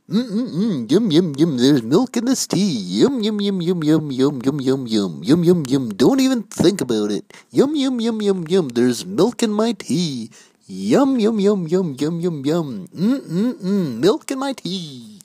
Yum, yum, yum. There's milk in this tea. Yum, yum, yum, yum, yum, yum, yum, yum, yum. Yum, yum, yum. Don't even think about it. Yum, yum, yum, yum, yum. There's milk in my tea. Yum, yum, yum, yum, yum, yum, yum. Milk in my tea.